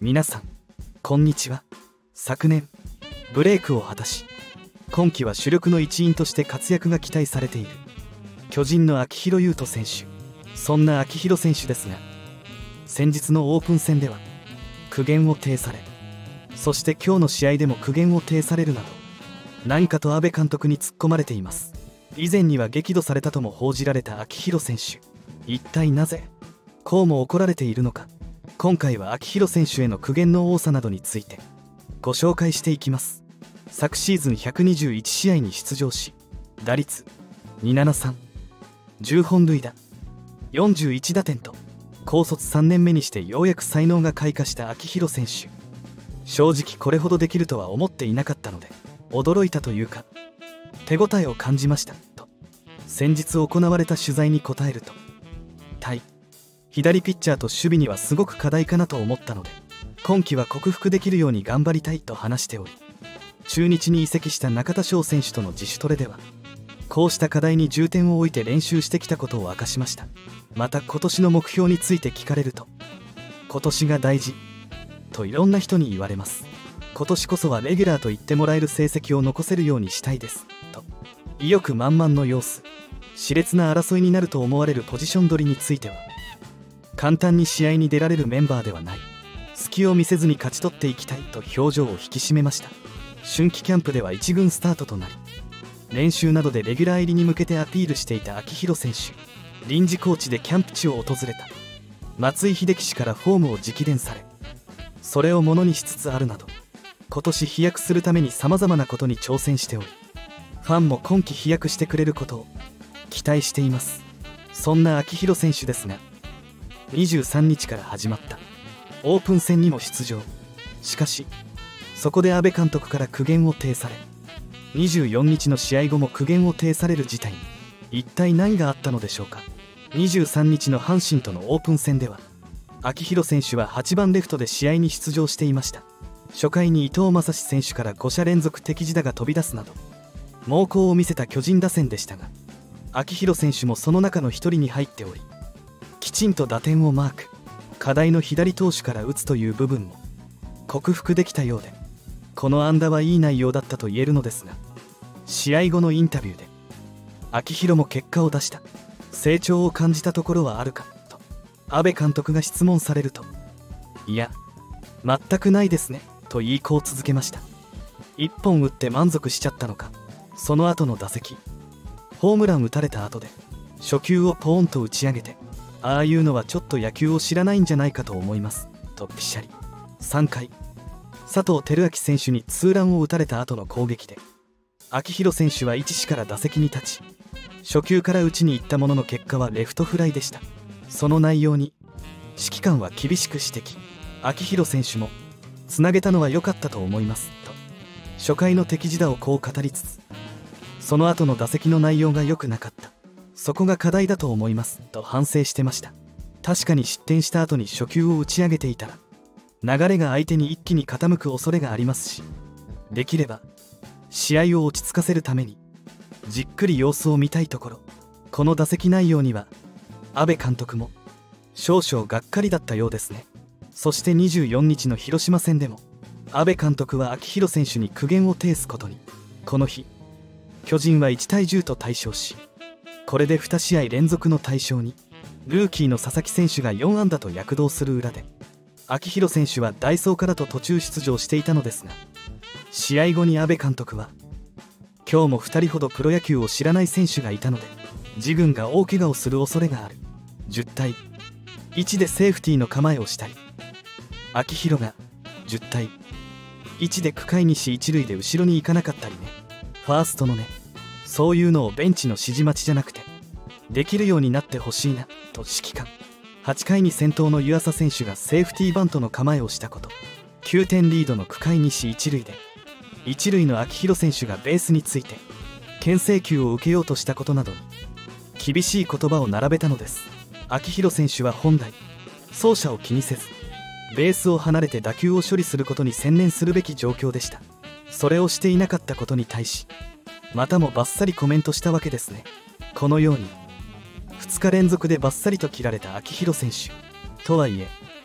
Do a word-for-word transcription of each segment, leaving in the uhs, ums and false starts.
皆さんこんにちは。昨年ブレイクを果たし、今季は主力の一員として活躍が期待されている巨人の秋広優人選手。そんな秋広選手ですが、先日のオープン戦では苦言を呈され、そして今日の試合でも苦言を呈されるなど、何かと阿部監督に突っ込まれています。以前には激怒されたとも報じられた秋広選手、一体なぜこうも怒られているのか。今回は秋広選手への苦言の多さなどについてご紹介していきます。昨シーズンひゃくにじゅういち試合に出場し、打率にななさん、じゅうほん塁打、よんじゅういち打点と高卒さんねんめにしてようやく才能が開花した秋広選手。正直これほどできるとは思っていなかったので驚いたというか、手応えを感じましたと先日行われた取材に答えると、対左ピッチャーと守備にはすごく課題かなと思ったので、今季は克服できるように頑張りたいと話しており、中日に移籍した中田翔選手との自主トレではこうした課題に重点を置いて練習してきたことを明かしました。また今年の目標について聞かれると、今年が大事といろんな人に言われます。今年こそはレギュラーと言ってもらえる成績を残せるようにしたいですと意欲満々の様子。熾烈な争いになると思われるポジション取りについては、簡単に試合に出られるメンバーではない、隙を見せずに勝ち取っていきたいと表情を引き締めました。春季キャンプでは一軍スタートとなり、練習などでレギュラー入りに向けてアピールしていた秋広選手。臨時コーチでキャンプ地を訪れた松井秀喜氏からフォームを直伝され、それをものにしつつあるなど、今年飛躍するためにさまざまなことに挑戦しており、ファンも今季飛躍してくれることを期待しています。そんな秋広選手ですが、にじゅうさんにちから始まったオープン戦にも出場。しかしそこで阿部監督から苦言を呈され、にじゅうよっかの試合後も苦言を呈される事態に一体何があったのでしょうか。にじゅうさんにちの阪神とのオープン戦では秋広選手ははちばんレフトで試合に出場していました。初回に伊藤将司選手からご者連続敵地打が飛び出すなど猛攻を見せた巨人打線でしたが、秋広選手もその中の一人に入っており、きちんと打点をマーク。課題の左投手から打つという部分も克服できたようで、この安打はいい内容だったと言えるのですが、試合後のインタビューで秋広も結果を出した、成長を感じたところはあるかと阿部監督が質問されると、いや全くないですねと言いこう続けました。いっぽん打って満足しちゃったのか。その後の打席、ホームラン打たれた後で初球をポーンと打ち上げて、ああいうのはちょっと野球を知らないんじゃないかと思いますとピシャリ。さんかい、佐藤輝明選手にツーランを打たれた後の攻撃で秋広選手はいちしから打席に立ち、初球から打ちに行ったものの結果はレフトフライでした。その内容に指揮官は厳しく指摘。秋広選手もつなげたのは良かったと思いますと初回の敵地打をこう語りつつ、その後の打席の内容が良くなかった、そこが課題だと思いますと反省してました。確かに失点した後に初球を打ち上げていたら流れが相手に一気に傾く恐れがありますし、できれば試合を落ち着かせるためにじっくり様子を見たいところ。この打席内容には阿部監督も少々がっかりだったようですね。そしてにじゅうよっかの広島戦でも阿部監督は秋広選手に苦言を呈すことに。この日巨人はいちたいじゅうと大勝し、これでに試合連続の大勝に。ルーキーの佐々木選手がよんあんだと躍動する裏で、秋広選手は代走からと途中出場していたのですが、試合後に阿部監督は、今日もふたりほどプロ野球を知らない選手がいたので自軍が大怪我をする恐れがある。じゅったいいちでセーフティーの構えをしたり、秋広がじゅったいいちで区会西一塁で後ろに行かなかったりね、ファーストのね、そういうのをベンチの指示待ちじゃなくてできるようになってほしいなと指揮官。はちかいに先頭の湯浅選手がセーフティーバントの構えをしたこと、きゅうてんリードの区会西一塁で一塁の秋広選手がベースについて牽制球を受けようとしたことなどに厳しい言葉を並べたのです。秋広選手は本来走者を気にせずベースを離れて打球を処理することに専念するべき状況でした。それをしていなかったことに対しまたもバッサリコメントしたわけですね。このようにふつか連続でバッサリと切られた秋広選手とはいえ、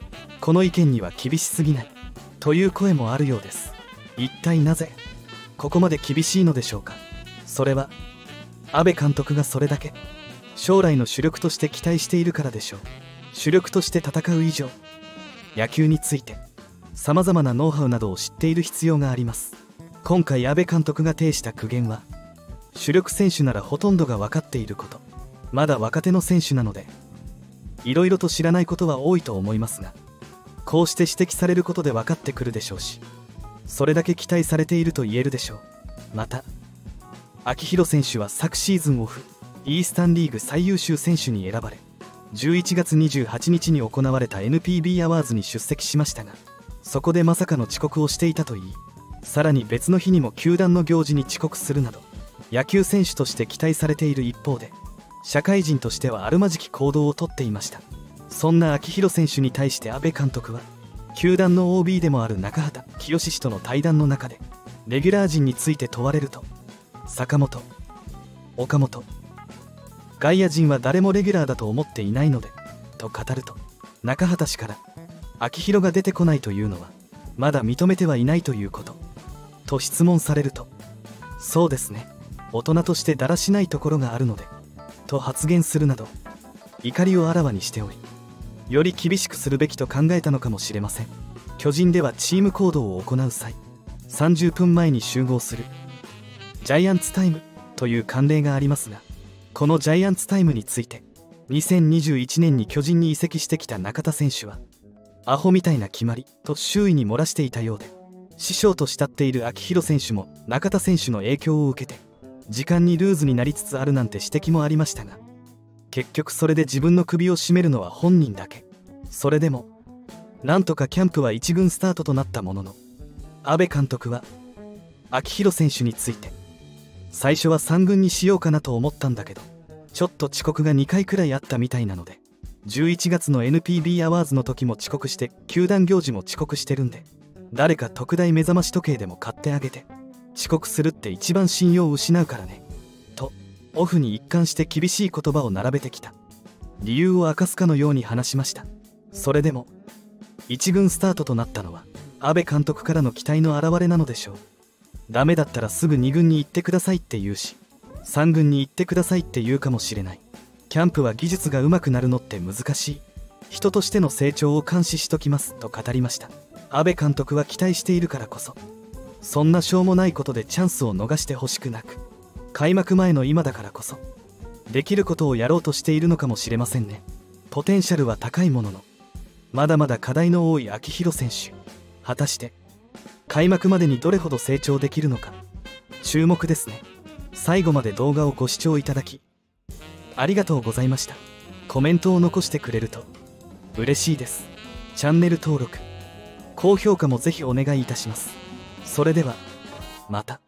この意見には厳しすぎないという声もあるようです。一体なぜここまで厳しいのでしょうか。それは阿部監督がそれだけ将来の主力として期待しているからでしょう。主力として戦う以上、野球についてさまざまなノウハウなどを知っている必要があります。今回阿部監督が呈した苦言は、主力選手ならほとんどが分かっていること、まだ若手の選手なのでいろいろと知らないことは多いと思いますが、こうして指摘されることで分かってくるでしょうし、それだけ期待されていると言えるでしょう。また秋広選手は昨シーズンオフイースタンリーグ最優秀選手に選ばれ、じゅういちがつにじゅうはちにちに行われた エヌピービー アワーズに出席しましたが、そこでまさかの遅刻をしていたといい、さらに別の日にも球団の行事に遅刻するなど、野球選手として期待されている一方で、社会人としてはあるまじき行動をとっていました。そんな秋広選手に対して阿部監督は、球団の オービー でもある中畑清氏との対談の中でレギュラー陣について問われると、坂本、岡本、外野陣は誰もレギュラーだと思っていないのでと語ると、中畑氏から秋広が出てこないというのはまだ認めてはいないということと質問されると、そうですね、大人としてだらしないところがあるのでと発言するなど、怒りをあらわにしており、より厳しくするべきと考えたのかもしれません。巨人ではチーム行動を行う際、さんじゅっぷんまえに集合するジャイアンツタイムという慣例がありますが、このジャイアンツタイムについてにせんにじゅういちねんに巨人に移籍してきた中田選手は、アホみたいな決まりと周囲に漏らしていたようで、師匠と慕っている秋広選手も中田選手の影響を受けて時間にルーズになりつつあるなんて指摘もありましたが、結局それで自分の首を絞めるのは本人だけ。それでもなんとかキャンプはいち軍スタートとなったものの、阿部監督は秋広選手について、最初はさん軍にしようかなと思ったんだけど、ちょっと遅刻がにかいくらいあったみたいなので、じゅういちがつの エヌピービー アワーズの時も遅刻して、球団行事も遅刻してるんで、誰か特大目覚まし時計でも買ってあげて、遅刻するって一番信用を失うからねと、オフに一貫して厳しい言葉を並べてきた。理由を明かすかのように話しました。それでもいち軍スタートとなったのは阿部監督からの期待の表れなのでしょう。ダメだったらすぐに軍に行ってくださいって言うし、さん軍に行ってくださいって言うかもしれない。キャンプは技術が上手くなるのって難しい。人としての成長を監視しときますと語りました。阿部監督は期待しているからこそ、そんなしょうもないことでチャンスを逃してほしくなく、開幕前の今だからこそできることをやろうとしているのかもしれませんね。ポテンシャルは高いものの、まだまだ課題の多い秋広選手、果たして開幕までにどれほど成長できるのか注目ですね。最後まで動画をご視聴いただきありがとうございました。コメントを残してくれると嬉しいです。チャンネル登録、高評価もぜひお願いいたします。それではまた。